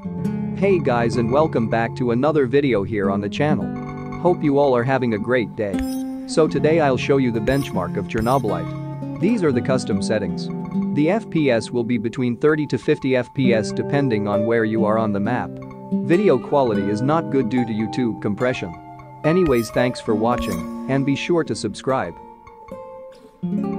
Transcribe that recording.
Hey guys, and welcome back to another video here on the channel. Hope you all are having a great day. So today I'll show you the benchmark of Chernobylite. These are the custom settings. The FPS will be between 30 to 50 FPS depending on where you are on the map. Video quality is not good due to YouTube compression. Anyways, thanks for watching and be sure to subscribe.